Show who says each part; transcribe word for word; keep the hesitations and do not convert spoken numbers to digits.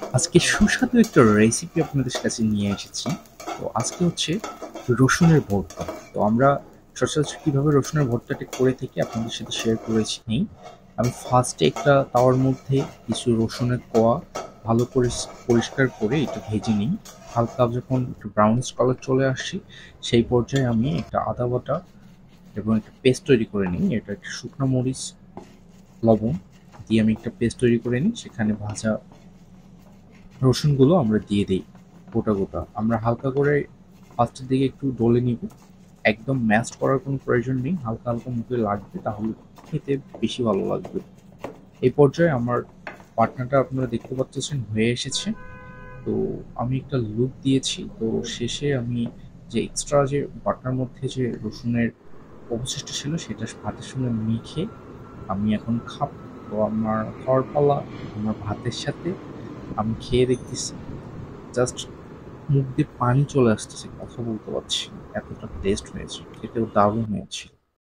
Speaker 1: আজকে সুস্বাদু একটা রেসিপি আপনাদের কাছে নিয়ে এসেছি। তো আজকে হচ্ছে রসুনের ভর্তা। তো আমরা সচরাচর কিভাবে রসুনের ভর্তাটা করে থাকি আপনাদের সাথে শেয়ার করেছি নেই। আমি ফার্স্টে একটা তাওয়ার মধ্যে কিছু রসুনের কোয়া ভালো করে স পরিষ্কার করে একটু ভেজে নিই। হালকা যখন একটু ব্রাউনিশ কালার চলে আসছে, সেই পর্যায়ে আমি একটা আদা বাটা এবং একটা পেস্ট তৈরি করে নিই। এটা একটা শুকনো মরিচ, লবণ দিয়ে আমি একটা পেস্ট তৈরি করে নিই। সেখানে ভাজা রসুনগুলো আমরা দিয়ে দেই গোটা, গোটা। আমরা হালকা করে ফার্স্টের দিকে একটু ডলে নিব। একদম ম্যাশড করার কোনো প্রয়োজন নেই। হালকা, হালকা মুখে লাগবে তাহলে খেতে বেশি ভালো লাগবে। এই পর্যায়ে আমার বাটনাটা আপনারা দেখতে পাচ্ছেন হয়ে এসেছে। তো আমি একটা লুপ দিয়েছি। তো শেষে আমি যে এক্সট্রা যে বাটনার মধ্যে যে রসুনের অবশিষ্ট ছিল সেটা ভাতের সঙ্গে মেখে আমি এখন খাবো। তো আমার খাওয়ার পালা। আমার ভাতের সাথে আমি খেয়ে দেখতেছি। জাস্ট মুখ দিয়ে পানি চলে আসতেছে, কথা বলতে পারছি না। এতটা টেস্ট হয়েছে। খেতেও দারুণ হয়েছিল।